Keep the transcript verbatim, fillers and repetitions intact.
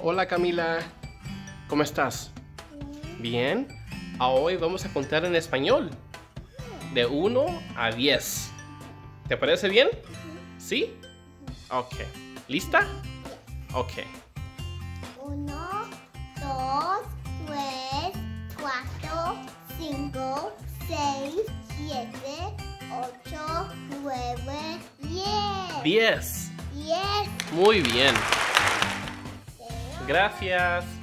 Hola Camila, ¿cómo estás? Bien. Hoy vamos a contar en español. De uno a diez. ¿Te parece bien? ¿Sí? Ok. ¿Lista? Ok. uno, dos, tres, cuatro, cinco, seis, siete, ocho, nueve, diez. diez. diez. Muy bien. Gracias.